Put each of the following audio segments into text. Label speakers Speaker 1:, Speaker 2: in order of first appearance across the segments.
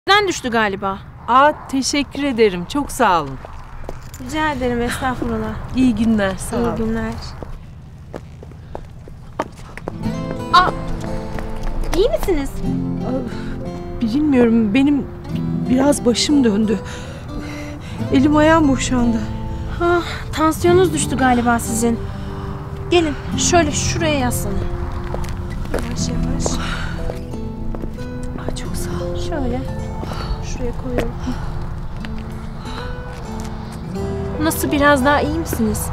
Speaker 1: Den düştü galiba.
Speaker 2: Teşekkür ederim. Çok sağ olun.
Speaker 1: Rica ederim, estağfurullah.
Speaker 2: İyi günler. Sağ olun.
Speaker 1: İyi günler. İyi misiniz?
Speaker 2: Bilmiyorum. Benim biraz başım döndü. Elim ayağım boşandı.
Speaker 1: Tansiyonunuz düştü galiba sizin. Gelin şöyle şuraya yaslanın. Yavaş yavaş.
Speaker 2: Çok sağ ol.
Speaker 1: Şöyle. Şuraya koyuyorum. Nasıl, biraz daha iyi misiniz?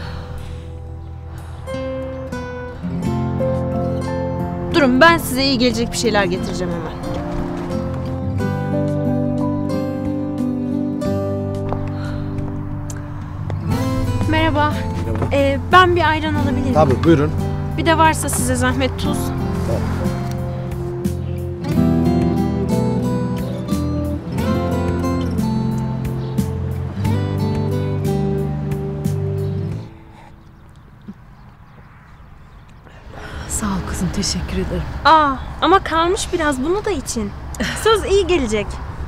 Speaker 1: Durun, ben size iyi gelecek bir şeyler getireceğim hemen. Merhaba. Ben bir ayran alabilir miyim?
Speaker 3: Tabii, buyurun.
Speaker 1: Bir de varsa size zahmet tuz.
Speaker 2: Sağ ol kızım. Teşekkür ederim.
Speaker 1: Ama kalmış biraz, bunu da için. Söz iyi gelecek.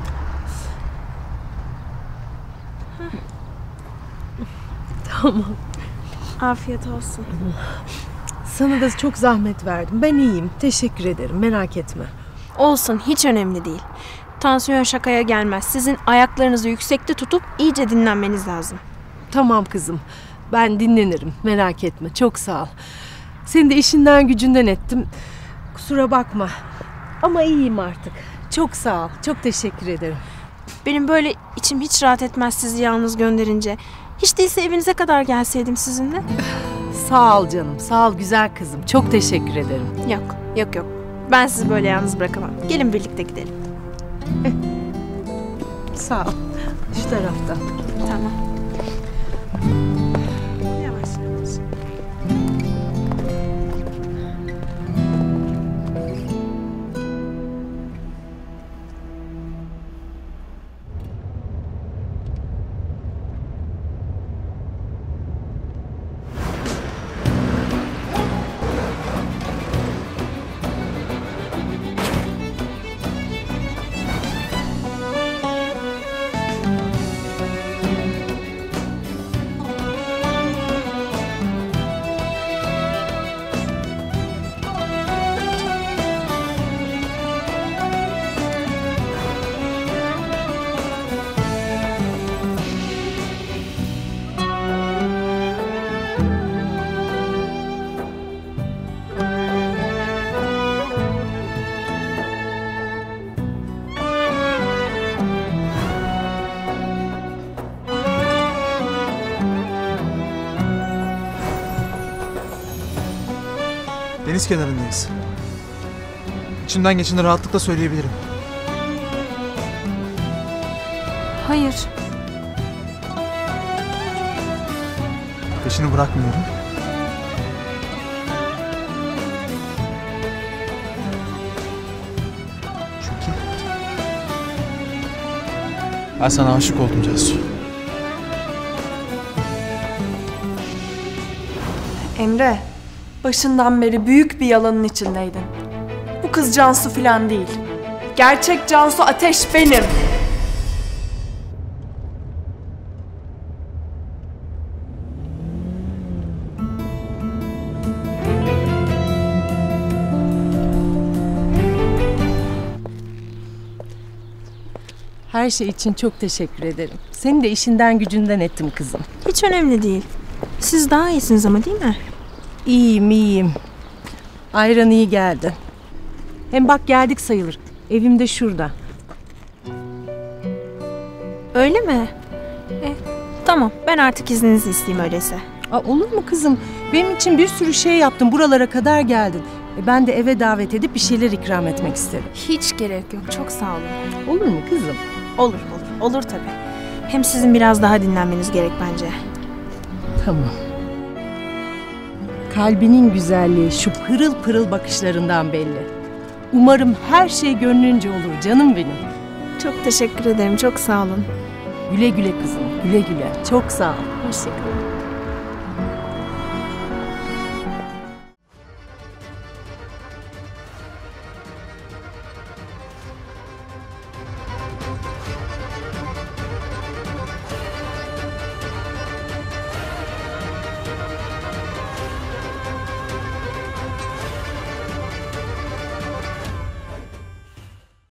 Speaker 2: Tamam.
Speaker 1: Afiyet olsun.
Speaker 2: Sana da çok zahmet verdim. Ben iyiyim. Teşekkür ederim. Merak etme.
Speaker 1: Olsun, hiç önemli değil. Tansiyon şakaya gelmez. Sizin ayaklarınızı yüksekte tutup iyice dinlenmeniz lazım.
Speaker 2: Tamam kızım. Ben dinlenirim. Merak etme. Çok sağ ol. Seni de işinden gücünden ettim. Kusura bakma. Ama iyiyim artık. Çok sağ ol. Çok teşekkür ederim.
Speaker 1: Benim böyle içim hiç rahat etmez sizi yalnız gönderince. Hiç değilse evinize kadar gelseydim sizinle.
Speaker 2: Sağ ol canım. Sağ ol güzel kızım. Çok teşekkür ederim.
Speaker 1: Yok. Ben sizi böyle yalnız bırakamam. Gelin birlikte gidelim.
Speaker 2: Sağ ol. Şu tarafta.
Speaker 1: Tamam. Yavaş.
Speaker 3: Deniz kenarındayız. İçimden geçeni rahatlıkla söyleyebilirim.
Speaker 1: Hayır.
Speaker 3: Peşini bırakmıyorum. Çünkü ben sana aşık oldum Cansu.
Speaker 4: Emre, başından beri büyük bir yalanın içindeydin. Bu kız Cansu falan değil. Gerçek Cansu Ateş benim.
Speaker 2: Her şey için çok teşekkür ederim. Seni de işinden gücünden ettim kızım.
Speaker 1: Hiç önemli değil. Siz daha iyisiniz ama, değil mi?
Speaker 2: İyiyim. Ayran iyi geldi. Hem bak geldik sayılır. Evim de şurada.
Speaker 1: Öyle mi? Tamam, ben artık izninizi isteyeyim öyleyse.
Speaker 2: Olur mu kızım? Benim için bir sürü şey yaptın. Buralara kadar geldin. Ben de eve davet edip bir şeyler ikram etmek isterim.
Speaker 1: Hiç gerek yok, çok sağ olun.
Speaker 2: Olur mu kızım?
Speaker 1: Olur tabii. Hem sizin biraz daha dinlenmeniz gerek bence.
Speaker 2: Tamam. Kalbinin güzelliği şu pırıl pırıl bakışlarından belli. Umarım her şey gönlünce olur canım benim.
Speaker 1: Çok teşekkür ederim, çok sağ olun.
Speaker 2: Güle güle kızım, güle güle. Çok sağ ol.
Speaker 1: Hoşçakalın.